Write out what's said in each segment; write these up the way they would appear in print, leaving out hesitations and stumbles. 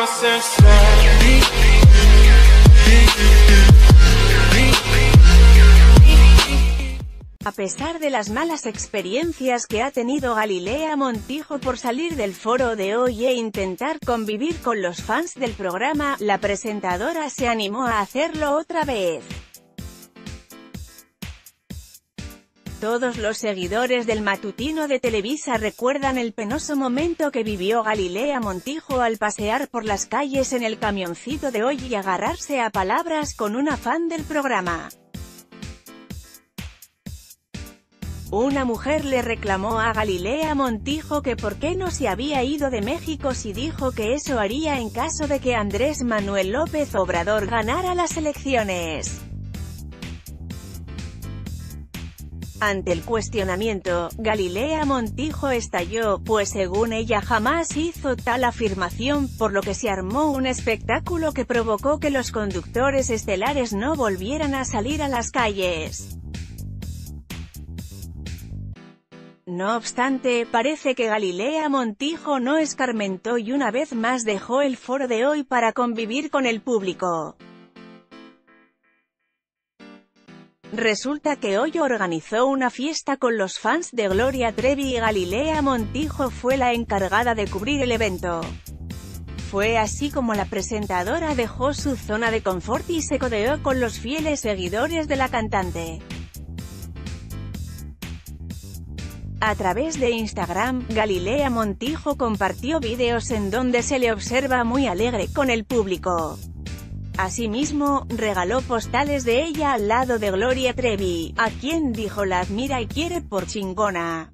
A pesar de las malas experiencias que ha tenido Galilea Montijo por salir del foro de hoy e intentar convivir con los fans del programa, la presentadora se animó a hacerlo otra vez. Todos los seguidores del matutino de Televisa recuerdan el penoso momento que vivió Galilea Montijo al pasear por las calles en el camioncito de hoy y agarrarse a palabras con una fan del programa. Una mujer le reclamó a Galilea Montijo que por qué no se había ido de México si dijo que eso haría en caso de que Andrés Manuel López Obrador ganara las elecciones. Ante el cuestionamiento, Galilea Montijo estalló, pues según ella jamás hizo tal afirmación, por lo que se armó un espectáculo que provocó que los conductores estelares no volvieran a salir a las calles. No obstante, parece que Galilea Montijo no escarmentó y una vez más dejó el foro de hoy para convivir con el público. Resulta que hoy organizó una fiesta con los fans de Gloria Trevi y Galilea Montijo fue la encargada de cubrir el evento. Fue así como la presentadora dejó su zona de confort y se codeó con los fieles seguidores de la cantante. A través de Instagram, Galilea Montijo compartió vídeos en donde se le observa muy alegre con el público. Asimismo, regaló postales de ella al lado de Gloria Trevi, a quien dijo la admira y quiere por chingona.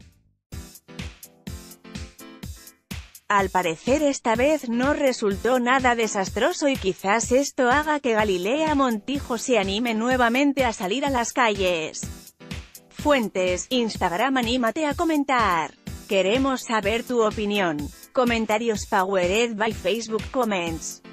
Al parecer esta vez no resultó nada desastroso y quizás esto haga que Galilea Montijo se anime nuevamente a salir a las calles. Fuentes, Instagram. Anímate a comentar. Queremos saber tu opinión. Comentarios powered by Facebook Comments.